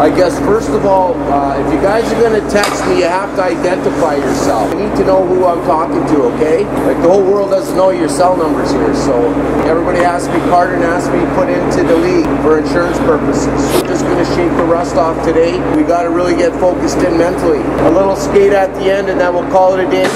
I guess first of all, if you guys are going to text me, you have to identify yourself. I need to know who I'm talking to, okay? Like the whole world doesn't know your cell numbers here, so everybody has to be carded and has to be put into the league for insurance purposes. We're just going to shake the rust off today. We got to really get focused in mentally. A little skate at the end and then we'll call it a day.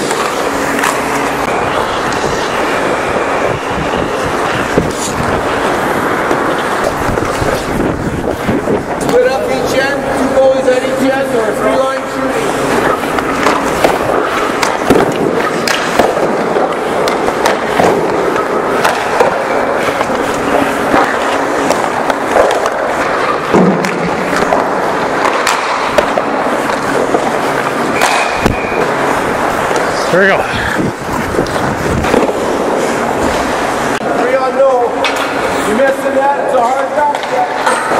Split up each end, 2 goalies at each end, or a 3-line shooting. Here we go. 3 on no. You missing that, it's a hard back.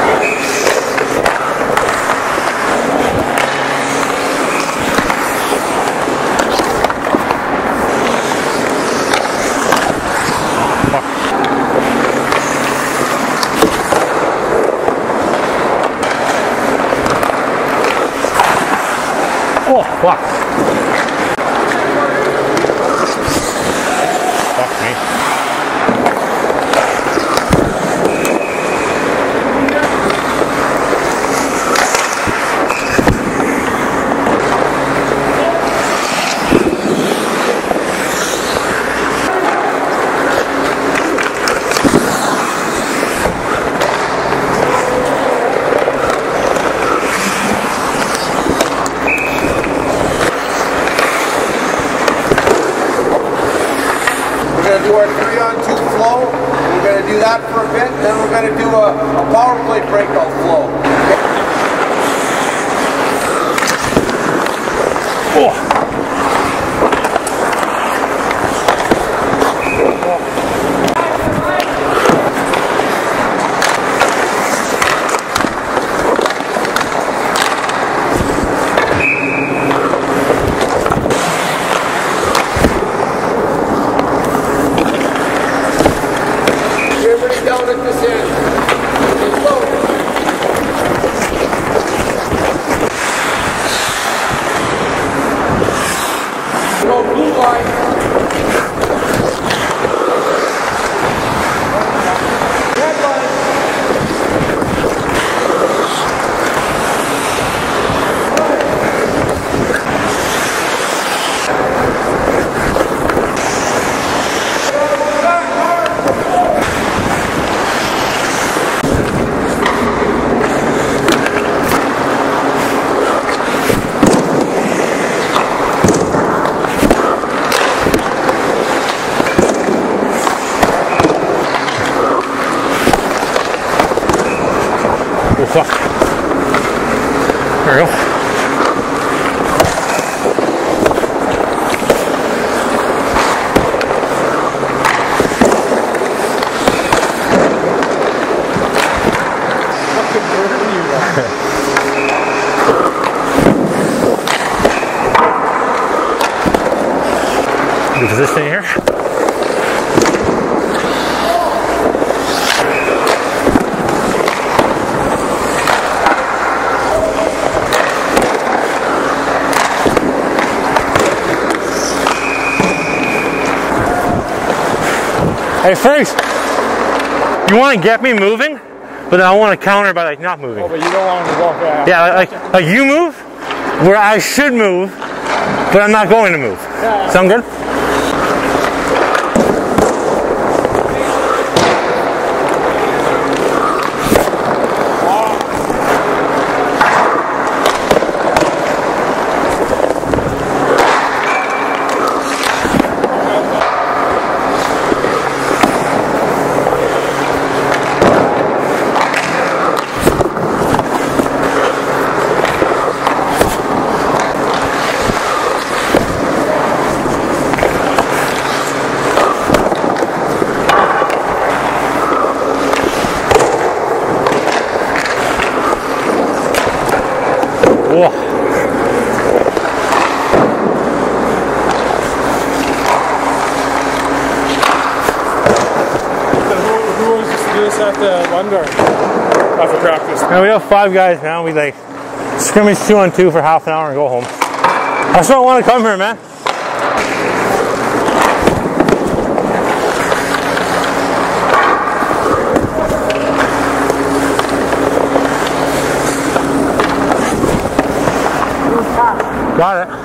Oh, fuck. Fuck me. Do our 3-on-2 flow. We're going to do that for a bit, then we're going to do a power play breakout flow. Oh. Everybody down at this end. Get low. Go blue line. Red line. Oh, fuck. There we go. Good position here. Hey, Frank, you want to get me moving, but then I want to counter by like not moving. Oh, but you don't want him to go fast. Yeah, like you move where I should move, but I'm not going to move. Yeah. Sound good? Whoa. Who was this at the Wonder? after practice. And we have 5 guys now. We like scrimmage 2-on-2 for half an hour and go home. I just don't want to come here, man. Got it.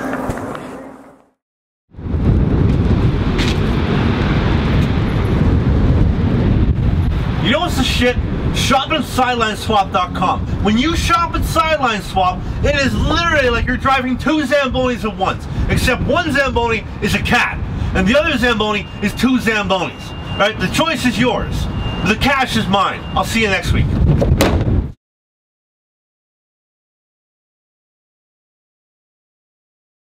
You know what's the shit? Shop at SidelineSwap.com. When you shop at Sideline Swap, it is literally like you're driving 2 Zambonis at once. Except one Zamboni is a cat, and the other Zamboni is 2 Zambonis. Right? The choice is yours. The cash is mine. I'll see you next week.